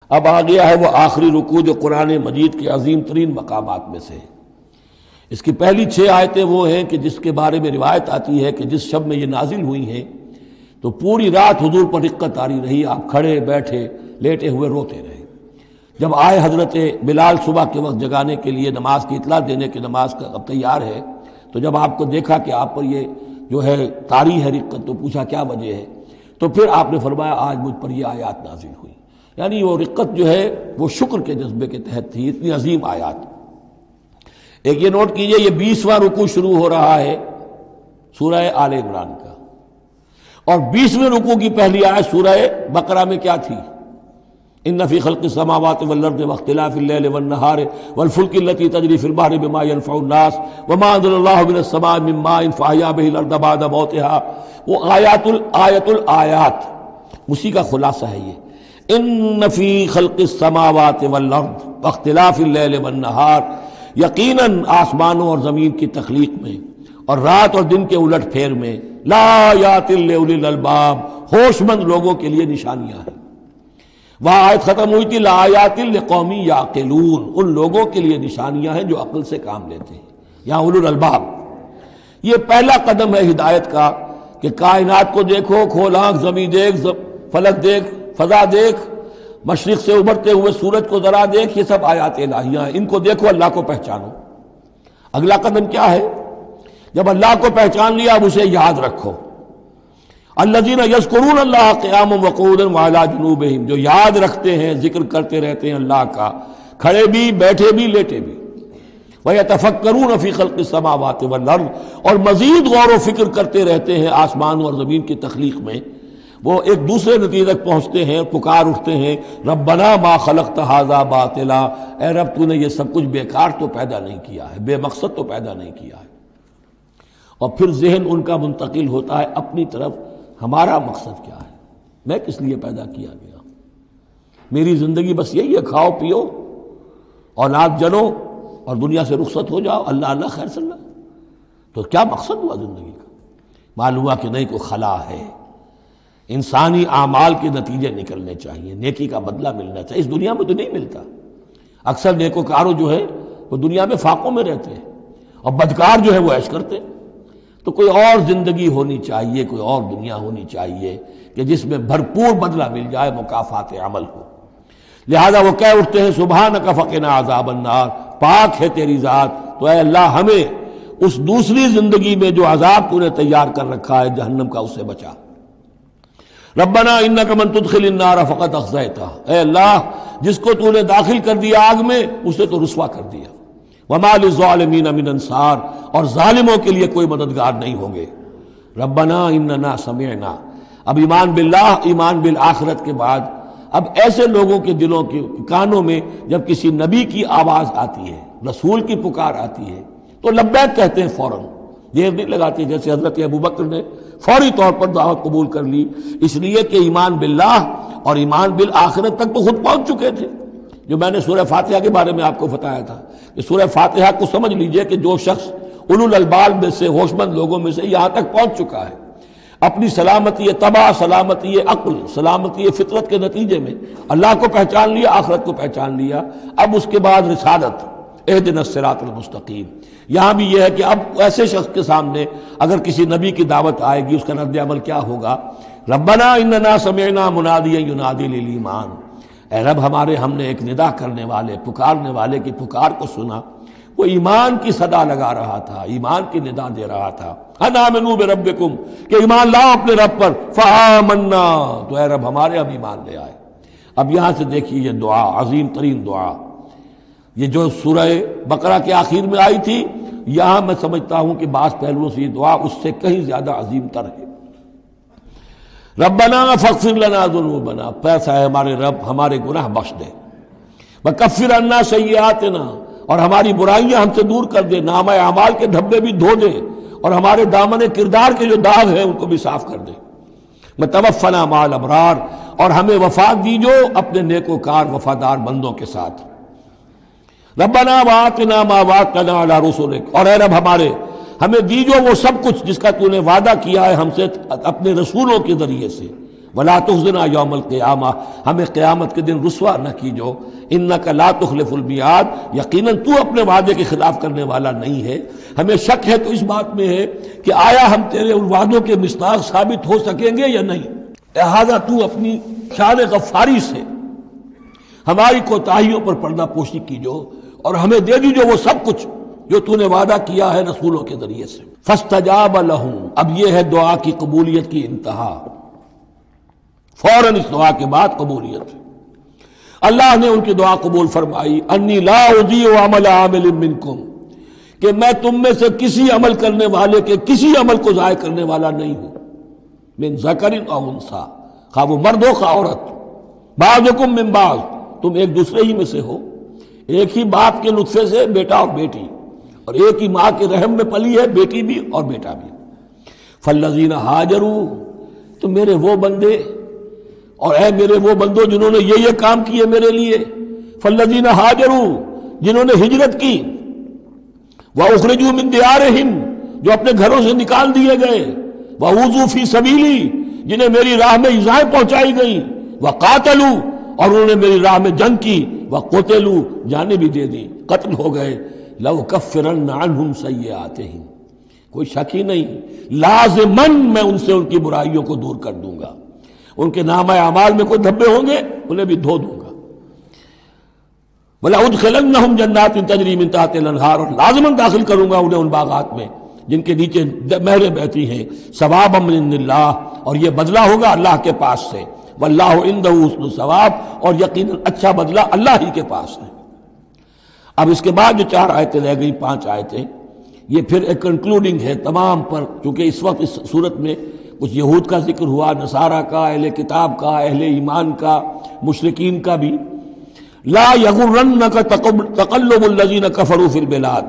اب آ گیا ہے وہ آخری رکوع جو قرآن مجید کے عظیم ترین مقامات میں سے ہے۔ اس کی پہلی 6 آیتیں وہ ہیں کہ جس کے بارے میں روایت آتی ہے کہ جس شب میں یہ نازل ہوئی ہیں تو پوری رات حضور پر رقت آری رہی، آپ کھڑے بیٹھے لیٹے ہوئے روتے رہے۔ جب آئے حضرت بلال صبح کے وقت جگانے کے لیے نماز کی اطلاع دینے کہ نماز کا اب تیار ہے، تو جب آپ کو دیکھا کہ آپ پر یہ جو ہے طاری ہے رقت، تو پوچھا کیا وجہ ہے، تو پھر آپ نے فرمایا آج مجھ پر یہ آیات نازل ہوئی۔ یعنی وہ رقت جو ہے وہ شکر کے جذبے کے تحت تھی، اتنی عظیم آیات۔ ایک یہ نوٹ کیجئے، یہ 20واں رکوع شروع ہو رہا ہے سورہ آل عمران کا، اور 20ویں رکوع کی پہلی آیت سورہ بقرہ میں کیا تھی؟ ان فی خلق السماوات والارض واختلاف اللیل والنہار والفلک التی تجری فی البحر بما ينفع الناس وما انزل اللہ من السماء من ماء فاحیا به الارض بعد موتها، وہ آیت الآیات، اسی کا خلاصہ ہے یہ۔ ان فی خلق السماوات والارض واختلاف اللیل والنہار، یقیناً آسمانوں اور زمین کی تخلیق میں اور رات اور دن کے الٹ پھیر میں، لآیات لأولی الالباب، ہوش مند لوگوں کے لیے نشانیاں ہیں۔ وہاں آیت ختم ہوئی تھی لآیات لقوم یعقلون، ان لوگوں کے لیے نشانیاں ہیں جو عقل سے کام لیتے ہیں، یہاں اولو الالباب۔ یہ پہلا قدم ہے ہدایت کا کہ کائنات کو دیکھو، کھول آنکھ، زمین دیکھ، فلک دیکھ، فضا دیکھ، مشرق سے ابھرتے ہوئے سورج کو ذرا دیکھ، یہ سب آیات الہیہ ہیں، ان کو دیکھو، اللہ کو پہچانو۔ اگلا قدم کیا ہے؟ جب اللہ کو پہچان لیا اب اسے یاد رکھو۔ الذین یذکرون اللہ قیاما وقعودا وعلی جنوبہم، جو یاد رکھتے ہیں، ذکر کرتے رہتے ہیں اللہ کا، کھڑے بھی، بیٹھے بھی، لیٹے بھی۔ ویتفکرون فی خلق السماوات والارض، اور مزید غور و فکر کرتے رہتے ہیں آسمان اور زمین کی تخلیق میں۔ وہ ایک دوسرے نتیجے تک پہنچتے ہیں، پکار اٹھتے ہیں، ربنا ما خلقت ھذا باطلا، اے رب تو نے یہ سب کچھ بیکار تو پیدا نہیں کیا ہے، بے مقصد تو پیدا نہیں کیا ہے۔ اور پھر ذہن ان کا منتقل ہوتا ہے اپنی طرف، ہمارا مقصد کیا ہے، میں کس لیے پیدا کیا گیا، میری زندگی بس یہی ہے، کھاؤ پیو، اولاد جنو اور دنیا سے رخصت ہو جاؤ، اللہ اللہ خیر صلی اللہ۔ تو کیا مقصد ہوا زندگی کا؟ معلوم ہوا کہ نہیں، کوئی خلا ہے، انسانی اعمال کے نتیجے نکلنے چاہیے، نیکی کا بدلہ ملنا چاہیے۔ اس دنیا میں تو نہیں ملتا، اکثر نیکوکاروں جو ہے وہ دنیا میں فاقوں میں رہتے ہیں، اور بدکار جو ہے وہ عیش کرتے ہیں۔ تو کوئی اور زندگی ہونی چاہیے، کوئی اور دنیا ہونی چاہیے کہ جس میں بھرپور بدلہ مل جائے، مکافات عمل ہو۔ لہذا وہ کہہ اٹھتے ہیں سبحانک فقنا عذاب النار، پاک ہے تیری ذات، تو اے اللہ ہمیں اس دوسری زندگی میں جو عذاب تو نے تیار کر رکھا ہے جہنم کا، اس سے بچا۔ ربنا انک من تدخل النار فقد اخزیتہ، اے اللہ جس کو تو نے داخل کر دیا آگ میں، اسے تو رسوا کر دیا۔ وما للظالمین من انصار، اور ظالموں کے لیے کوئی مددگار نہیں ہوں گے۔ ربنا اننا سمعنا، اب ایمان باللہ، ایمان بالآخرت کے بعد اب ایسے لوگوں کے دلوں کے کانوں میں جب کسی نبی کی آواز آتی ہے، رسول کی پکار آتی ہے، تو لبیک کہتے ہیں فوراً، دیر نہیں لگاتے، جیسے حضرت ابوبکر نے فوری طور پر دعوت قبول کر لی، اس لیے کہ ایمان باللہ اور ایمان بالآخرت تک تو خود پہنچ چکے تھے۔ جو میں نے سورہ فاتحہ کے بارے میں آپ کو بتایا تھا کہ سورہ فاتحہ کو سمجھ لیجئے کہ جو شخص اولو الالباب میں سے، ہوش مند لوگوں میں سے یہاں تک پہنچ چکا ہے، اپنی سلامتی طبع، سلامتی عقل، سلامتی فطرت کے نتیجے میں اللہ کو پہچان لیا، آخرت کو پہچان لیا، اب اس کے بعد رسالت، اہدنا الصراط المستقیم۔ یہاں بھی یہ ہے کہ اب ایسے شخص کے سامنے اگر کسی نبی کی دعوت آئے گی، اس کا رد عمل کیا ہوگا؟ ربنا اننا سمعنا منادیا ینادی للایمان، اے رب ہم نے ایک ندا کرنے والے، پکارنے والے کی پکار کو سنا، وہ ایمان کی صدا لگا رہا تھا، ایمان کی ندا دے رہا تھا، ان آمنوا بربکم، کہ ایمان لاؤ اپنے رب پر، فآمنا، تو اے رب ہمارے اب ایمان لے آئے۔ اب یہاں سے دیکھیے یہ دعا، عظیم ترین دعا، یہ جو سورہ بقرہ کے آخر میں آئی تھی، یہاں میں سمجھتا ہوں کہ بعض پہلوؤں سے یہ دعا اس سے کہیں زیادہ عظیم تر ہے۔ ربنا فاغفر لنا ذنوبنا، پیسا ہے ہمارے رب ہمارے گناہ بخش دے، وکفر عنا سیئاتنا، اور ہماری برائیاں ہم سے دور کر دے، نامہ اعمال کے دھبے بھی دھو دے، اور ہمارے دامن کردار کے جو داغ ہیں ان کو بھی صاف کر دے، وتوفنا مع الابرار، اور ہمیں وفات دیجو اپنے نیکوکار وفادار بندوں کے ساتھ۔ ربنا وآتنا ما وعدتنا علی رسلک، اور اے رب ہمیں دیجو وہ سب کچھ جس کا تو نے وعدہ کیا ہے ہم سے اپنے رسولوں کے ذریعے سے، ولا تخزنا یوم القیامہ، ہمیں قیامت کے دن رسوا نہ کیجو، انک لا تخلف المیعاد، یقیناً تو اپنے وعدے کے خلاف کرنے والا نہیں ہے۔ ہمیں شک ہے تو اس بات میں ہے کہ آیا ہم تیرے ان وعدوں کے مصداق ثابت ہو سکیں گے یا نہیں، لہذا تو اپنی شان غفاری سے ہماری کوتاہیوں پر پردہ پوشی کیجو اور ہمیں دے دیجو وہ سب کچھ جو تو نے وعدہ کیا ہے رسولوں کے ذریعے سے۔ فاستجاب لہم، اب یہ ہے دعا کی قبولیت کی انتہا، فوراً اس دعا کے بعد قبولیت۔ اللہ نے ان کی دعا قبول فرمائی، انی لا اضیع عمل عامل منکم، کہ میں تم میں سے کسی عمل کرنے والے کے کسی عمل کو ضائع کرنے والا نہیں ہوں، من ذکر او انثی، خواہ وہ مرد ہو خواہ عورت، بعضکم من بعض، تم ایک دوسرے ہی میں سے ہو، ایک ہی باپ کے نطفے سے بیٹا اور بیٹی، اور ایک ہی ماں کے رحم میں پلی ہے بیٹی بھی اور بیٹا بھی۔ فالذین ہاجروا، تو میرے وہ بندے اور اے میرے وہ بندوں جنہوں نے یہ کام کیے میرے لیے، فالذین ہاجروا، جنہوں نے ہجرت کی، واخرجوا من دیارہم، جو اپنے گھروں سے نکال دیے گئے، واوذوا فی سبیلی، جنہیں میری راہ میں ایذائیں پہنچائی گئیں، وقاتلوا، اور انہوں نے میری راہ میں جنگ کی، وقتلوا، جانیں بھی دے دی، قتل ہو گئے، لَأُكَفِّرَنَّ عَنْهُمْ سَيِّئَاتِهِمْ، کوئی شک ہی نہیں، لازماً میں ان سے ان کی برائیوں کو دور کر دوں گا، ان کے نامہ اعمال میں کوئی دھبے ہوں گے انہیں بھی دھو دوں گا، وَلَأُدْخِلَنَّهُمْ جَنَّاتٍ تَجْرِي مِن تَحْتِهَا الْأَنْهَارُ، اور لازماً داخل کروں گا انہیں ان باغات میں جن کے نیچے نہریں بہتی ہیں، ثوابا من عند اللہ، اور یہ بدلہ ہوگا اللہ کے پاس سے، واللہ عنده حسن الثواب، اور یقیناً اچھا بدلہ اللہ ہی کے پاس ہے۔ اب اس کے بعد جو 4 آیتیں رہ گئی، 5 آیتیں، یہ پھر ایک کنکلوڈنگ ہے تمام پر، چونکہ اس وقت اس صورت میں کچھ یہود کا ذکر ہوا، نصارہ کا، اہل کتاب کا، اہل ایمان کا، مشرکین کا بھی۔ لا یغرنک تقلب الذین کفروا فی البلاد،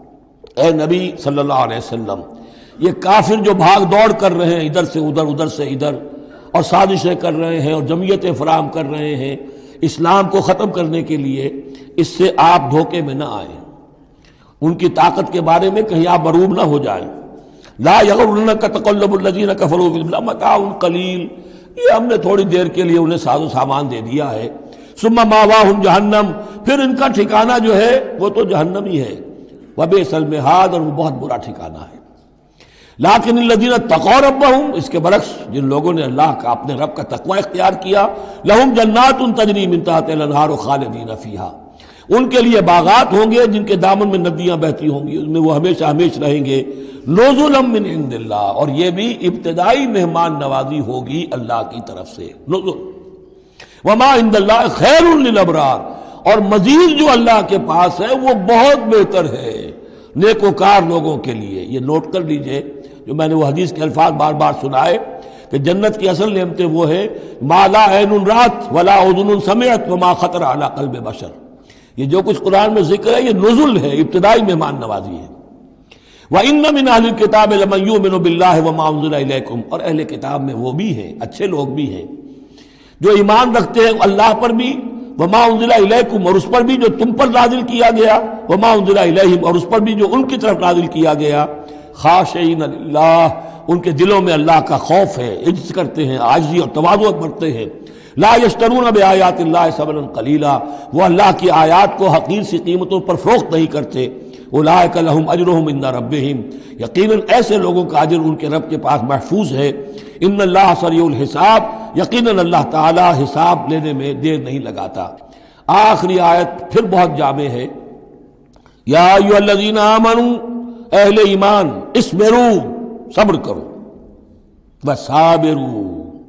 اے نبی صلی اللہ علیہ وسلم، یہ کافر جو بھاگ دوڑ کر رہے ہیں ادھر سے ادھر، ادھر سے ادھر، اور سازشیں کر رہے ہیں اور جمعیتیں فراہم کر رہے ہیں اسلام کو ختم کرنے کے لیے، اس سے آپ دھوکے میں نہ آئیں، ان کی طاقت کے بارے میں کہیں آپ مروب نہ ہو جائیں۔ لا یغرنک تقلب الذین کفروا فی البلاد متاع قلیل، یہ ہم نے تھوڑی دیر کے لیے انہیں ساز و سامان دے دیا ہے، ثم ماواہم جہنم، پھر ان کا ٹھکانہ جو ہے وہ تو جہنم ہی ہے، وبئس المہاد، اور وہ بہت برا ٹھکانہ ہے۔ لیکن الذین اتقوا ربہم، اس کے برعکس جن لوگوں نے اللہ کا اپنے رب کا تقوی اختیار کیا، لہم جنات تجری من تحتہا الانہار خالدین فیہا، ان کے لیے باغات ہوں گے جن کے دامن میں ندیاں بہتی ہوں گی، ان میں وہ ہمیشہ ہمیشہ رہیں گے، نزلا من عند اللہ، اور یہ بھی ابتدائی مہمان نوازی ہوگی اللہ کی طرف سے، نزل، وما عند اللہ خیر للابرار، اور مزید جو اللہ کے پاس ہے وہ بہت بہتر ہے نیکوکار لوگوں کے لیے۔ یہ نوٹ کر لیجئے، جو میں نے وہ حدیث کے الفاظ بار بار سنائے کہ جنت کی اصل نعمتیں وہ ہیں ما لا عین رات ولا اذن سمعت وما خطر علی قلب بشر، یہ جو کچھ قرآن میں ذکر ہے یہ نزل ہے، ابتدائی مہمان نوازی ہے۔ وَإِنَّ مِنْ أَهْلِ الْكِتَابِ لَمَنْ يُؤْمِنُ بِاللَّهِ وَمَا أُنزِلَ إِلَيْكُمْ، اور اہل کتاب میں وہ بھی ہیں، اچھے لوگ بھی ہیں جو ایمان رکھتے ہیں اللہ پر بھی، وما انزل الیکم، اور اس پر بھی جو تم پر نازل کیا گیا، وما انزل الیہم، اور اس پر بھی جو ان کی طرف نازل کیا گیا، خاشعین للہ، ان کے دلوں میں اللہ کا خوف ہے، عجز کرتے ہیں، عاجزی اور تواضع برتتے ہیں۔ لا یشترون بآیات اللہ ثمنا قلیلا، وہ اللہ کی آیات کو حقیر سی قیمتوں پر فروخت نہیں کرتے۔ اولئک لہم اجرہم عند ربہم، یقیناً ایسے لوگوں کا اجر ان کے رب کے پاس محفوظ ہے۔ ان اللہ سریع الحساب، یقیناً اللہ تعالی حساب لینے میں دیر نہیں لگاتا۔ آخری آیت پھر بہت جامع ہے، یا ایھا الذین آمنوا، اہل ایمان، اصبروا، صبر کرو، وصابروا،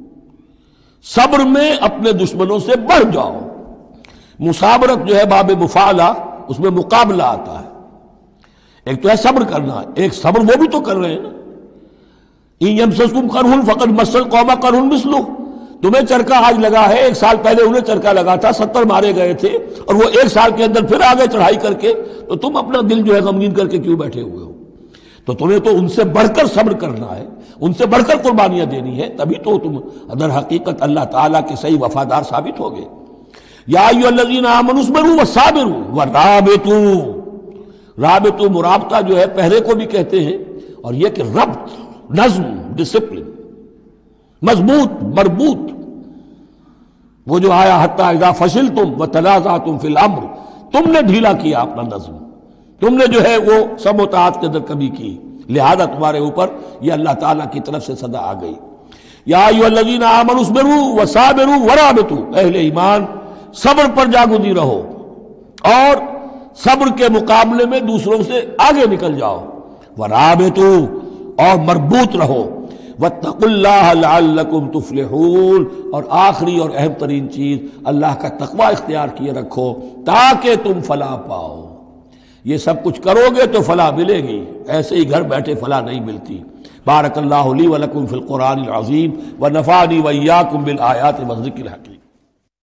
صبر میں اپنے دشمنوں سے بڑھ جاؤ۔ مصابرت جو ہے باب مفعلہ، اس میں مقابلہ آتا ہے، ایک تو ہے صبر کرنا، ایک صبر وہ بھی تو کر رہے ہیں نا۔ ان یمسسکم قرح فقد مس القوم قرح مثلہ، تمہیں چرکا آج لگا ہے، 1 سال پہلے انہیں چرکا لگا تھا، 70 مارے گئے تھے، اور وہ 1 سال کے اندر پھر آگے چڑھائی کر کے، تو تم اپنا دل جو ہے غمگین کر کے کیوں بیٹھے ہوئے ہو؟ تو تمہیں تو ان سے بڑھ کر صبر کرنا ہے، ان سے بڑھ کر قربانیاں دینی ہے، تبھی تو تم در حقیقت اللہ تعالیٰ کے صحیح وفادار ثابت ہوگے۔ یا ایھا الذین آمنوا اصبروا وصابروا ورابطوا، رابطوا مرابطہ جو ہے پہرے کو بھی کہتے ہیں، اور یہ کہ ربط، نظم، ڈسپلن، مضبوط مربوط، وہ جو آیا حتی اذا فشلتم وتنازعتم فی الامر، تم نے ڈھیلا کیا اپنا نظم، تم نے جو ہے وہ سب اطاعت کے اندر کمی کی، لہذا تمہارے اوپر یہ اللہ تعالیٰ کی طرف سے صدا آ گئی۔ یا ایھا الذین آمنوا اصبروا وصابروا ورابطوا، اہل ایمان صبر پر جاگزی رہو اور صبر کے مقابلے میں دوسروں سے آگے نکل جاؤ، ورابطوا اور مربوط رہو، واتقوا اللہ لعلکم تفلحون، اور آخری اور اہم ترین چیز اللہ کا تقوی اختیار کیے رکھو تاکہ تم فلاح پاؤ۔ یہ سب کچھ کرو گے تو فلاح ملے گی، ایسے ہی گھر بیٹھے فلاح نہیں ملتی۔ بارک اللہ لی ولکم فی القرآن العظیم ونفعنی وإیاکم بالآیات والذکر الحکیم۔